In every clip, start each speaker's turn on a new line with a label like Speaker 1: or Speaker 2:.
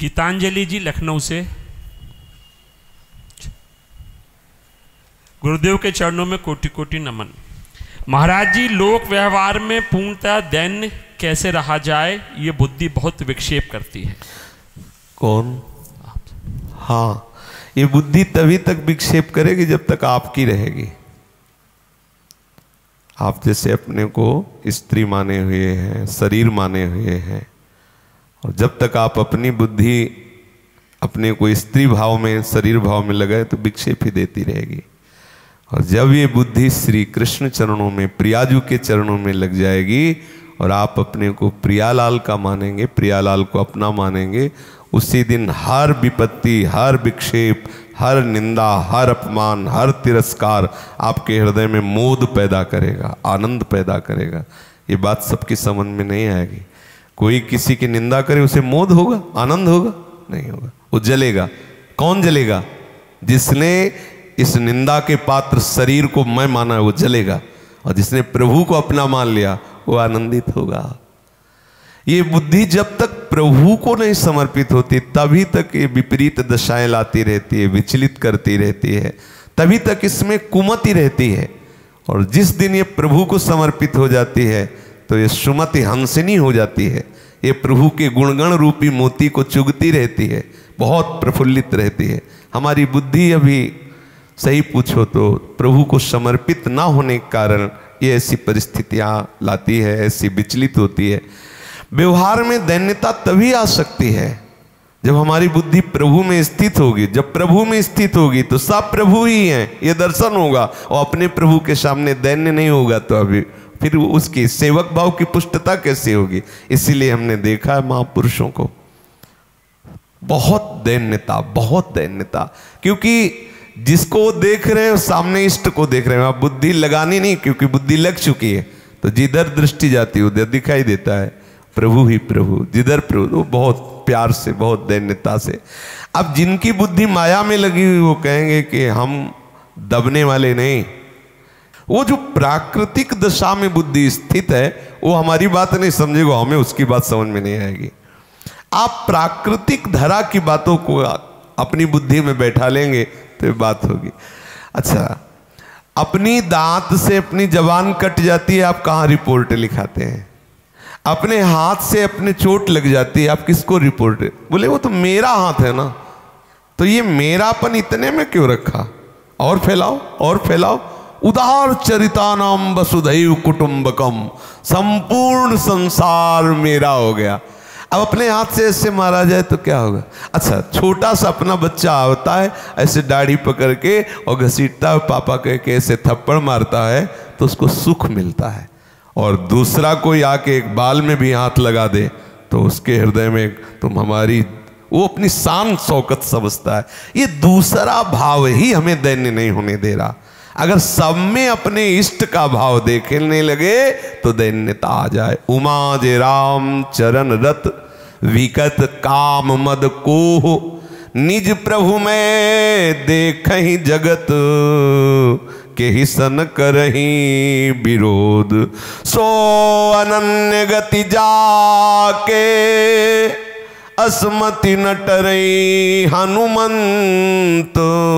Speaker 1: गीतांजलि जी लखनऊ से। गुरुदेव के चरणों में कोटि कोटि नमन। महाराज जी, लोक व्यवहार में पूर्णतः दैन्य कैसे रहा जाए, ये बुद्धि बहुत विक्षेप करती है।
Speaker 2: कौन? हाँ, ये बुद्धि तभी तक विक्षेप करेगी जब तक आपकी रहेगी। आप जैसे अपने को स्त्री माने हुए हैं, शरीर माने हुए हैं, और जब तक आप अपनी बुद्धि अपने को स्त्री भाव में, शरीर भाव में लगाए तो विक्षेप ही देती रहेगी। और जब ये बुद्धि श्री कृष्ण चरणों में, प्रियाजू के चरणों में लग जाएगी और आप अपने को प्रियालाल का मानेंगे, प्रियालाल को अपना मानेंगे, उसी दिन हर विपत्ति, हर विक्षेप, हर निंदा, हर अपमान, हर तिरस्कार आपके हृदय में मोद पैदा करेगा, आनंद पैदा करेगा। ये बात सबकी समझ में नहीं आएगी। कोई किसी की निंदा करे उसे मोद होगा, आनंद होगा? नहीं होगा, वो जलेगा। कौन जलेगा? जिसने इस निंदा के पात्र शरीर को मैं माना है वो जलेगा, और जिसने प्रभु को अपना मान लिया वो आनंदित होगा। ये बुद्धि जब तक प्रभु को नहीं समर्पित होती तभी तक ये विपरीत दशाएं लाती रहती है, विचलित करती रहती है, तभी तक इसमें कुमति रहती है। और जिस दिन ये प्रभु को समर्पित हो जाती है तो ये सुमति हंसिनी हो जाती है। ये प्रभु के गुणगण रूपी मोती को चुगती रहती है, बहुत प्रफुल्लित रहती है। हमारी बुद्धि अभी सही पूछो तो प्रभु को समर्पित ना होने के कारण ये ऐसी परिस्थितियां लाती है, ऐसी विचलित होती है। व्यवहार में दैन्यता तभी आ सकती है जब हमारी बुद्धि प्रभु में स्थित होगी। जब प्रभु में स्थित होगी तो सब प्रभु ही हैं, ये दर्शन होगा। और अपने प्रभु के सामने दैन्य नहीं होगा तो अभी फिर उसकी सेवक भाव की पुष्टता कैसे होगी? इसीलिए हमने देखा है महापुरुषों को बहुत दैन्यता, बहुत दैन्यता, क्योंकि जिसको देख रहे हैं सामने इष्ट को देख रहे हैं। आप बुद्धि लगानी नहीं, क्योंकि बुद्धि लग चुकी है तो जिधर दृष्टि जाती है उधर दिखाई देता है प्रभु ही प्रभु, जिधर प्रभु। वो बहुत प्यार से, बहुत दैन्यता से। अब जिनकी बुद्धि माया में लगी हुई वो कहेंगे कि हम दबने वाले नहीं। वो जो प्राकृतिक दशा में बुद्धि स्थित है वो हमारी बात नहीं समझेगा, हमें उसकी बात समझ में नहीं आएगी। आप प्राकृतिक धरा की बातों को अपनी बुद्धि में बैठा लेंगे तो बात होगी। अच्छा, अपनी दांत से अपनी जबान कट जाती है, आप कहाँ रिपोर्ट लिखाते हैं? अपने हाथ से अपने चोट लग जाती है, आप किसको रिपोर्ट? बोले वो तो मेरा हाथ है ना। तो ये मेरापन इतने में क्यों रखा? और फैलाओ, और फैलाओ। उदार चरितानाम वसुधैव कुटुंबकम, संपूर्ण संसार मेरा हो गया। अब अपने हाथ से ऐसे मारा जाए तो क्या होगा? अच्छा, छोटा सा अपना बच्चा आता है, ऐसे दाढ़ी पकड़ के और घसीटता है, पापा कह के ऐसे थप्पड़ मारता है तो उसको सुख मिलता है। और दूसरा कोई आके एक बाल में भी हाथ लगा दे तो उसके हृदय में तुम हमारी, वो अपनी शान शौकत समझता है। ये दूसरा भाव ही हमें दैन्य नहीं होने दे रहा। अगर सब में अपने इष्ट का भाव देखने लगे तो दैन्यता आ जाए। उमा जे राम चरण रत विकत काम मद को, निज प्रभु में देखहि जगत के ही सन करही विरोध। सो अनन्य गति जाके असमति न टरई हनुमंत,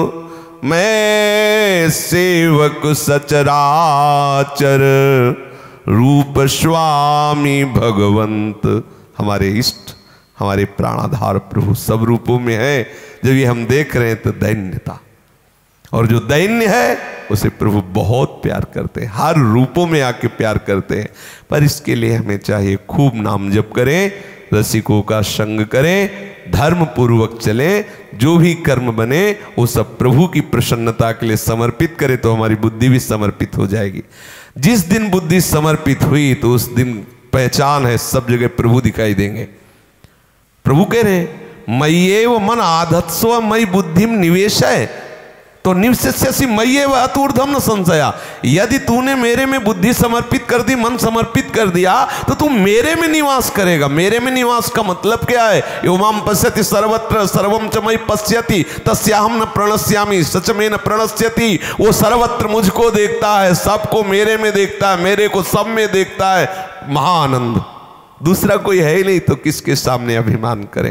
Speaker 2: मैं सेवक सचराचर रूप स्वामी भगवंत। हमारे इष्ट, हमारे प्राणाधार प्रभु सब रूपों में है। जब ये हम देख रहे हैं तो दैन्यता, और जो दैन्य है उसे प्रभु बहुत प्यार करते हैं, हर रूपों में आके प्यार करते हैं। पर इसके लिए हमें चाहिए खूब नाम जप करें, रसिकों का संग करें, धर्म पूर्वक चलें, जो भी कर्म बने वो सब प्रभु की प्रसन्नता के लिए समर्पित करें तो हमारी बुद्धि भी समर्पित हो जाएगी। जिस दिन बुद्धि समर्पित हुई तो उस दिन पहचान है, सब जगह प्रभु दिखाई देंगे। प्रभु कह रहे मय्येव मन आधत्स्व मयि बुद्धिम निवेश है, तो निवसिष्यसि मय्येव अतूर्ध्वम न संशया। यदि तूने मेरे में बुद्धि समर्पित कर दी, मन समर्पित कर दिया, तो तू मेरे में निवास करेगा। मेरे में निवास का मतलब क्या है? यो माम पश्यति सर्वत्र सर्वम च मयि पश्यति तस्याहम न प्रणश्यामि सच में न प्रणश्यति। वो सर्वत्र मुझको देखता है, सबको मेरे में देखता है, मेरे को सब में देखता है। महाआनंद, दूसरा कोई है ही नहीं तो किसके सामने अभिमान करें?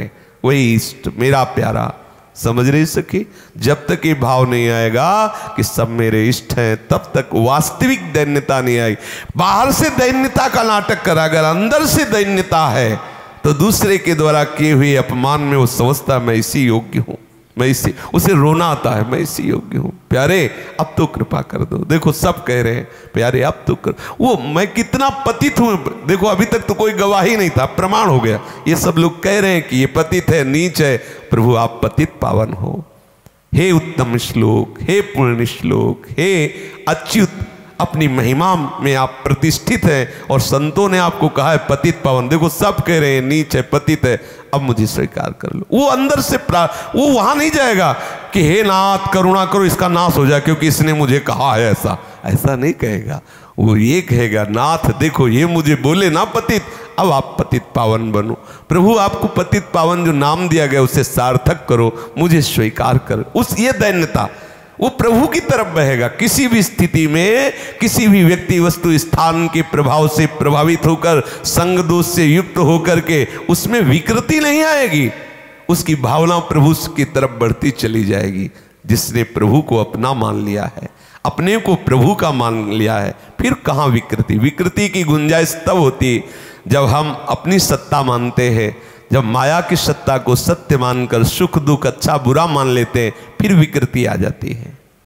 Speaker 2: वही इष्ट, मेरा प्यारा। समझ रही सखी? जब तक ये भाव नहीं आएगा कि सब मेरे इष्ट हैं, तब तक वास्तविक दैन्यता नहीं आएगी। बाहर से दैन्यता का नाटक करा, अगर अंदर से दैन्यता है तो दूसरे के द्वारा किए हुए अपमान में वो समझता मैं इसी योग्य हूं, मैं इसी, उसे रोना आता है, मैं इसी योग्य हूं। प्यारे अब तो कृपा कर दो। देखो सब कह रहे हैं प्यारे अब तो कर, वो मैं कितना पतित हूं। देखो अभी तक तो कोई गवाही नहीं था, प्रमाण हो गया। ये सब लोग कह रहे हैं कि ये पतित है, नीच है। प्रभु आप पतित पावन हो। हे उत्तम श्लोक, हे पूर्ण श्लोक, हे अच्युत, अपनी महिमा में आप प्रतिष्ठित हैं और संतों ने आपको कहा है पतित पावन। देखो सब कह रहे हैं नीच है, पतित है, अब मुझे स्वीकार कर लो। वो अंदर से वो वहां नहीं जाएगा कि हे नाथ करुणा करो इसका नाश हो जाए क्योंकि इसने मुझे कहा है ऐसा, ऐसा नहीं कहेगा। वो ये कहेगा नाथ देखो ये मुझे बोले ना पतित, अब आप पतित पावन बनो। प्रभु आपको पतित पावन जो नाम दिया गया उसे सार्थक करो, मुझे स्वीकार कर। उस ये दैन्यता वो प्रभु की तरफ बहेगा। किसी भी स्थिति में किसी भी व्यक्ति वस्तु स्थान के प्रभाव से प्रभावित होकर संग दोष से युक्त होकर के उसमें विकृति नहीं आएगी, उसकी भावना प्रभु की तरफ बढ़ती चली जाएगी। जिसने प्रभु को अपना मान लिया है, अपने को प्रभु का मान लिया है, फिर कहाँ विकृति? विकृति की गुंजाइश तब होती जब हम अपनी सत्ता मानते हैं, जब माया की सत्ता को सत्य मानकर सुख दुख अच्छा बुरा मान लेते हैं, फिर विकृति आ जाती है।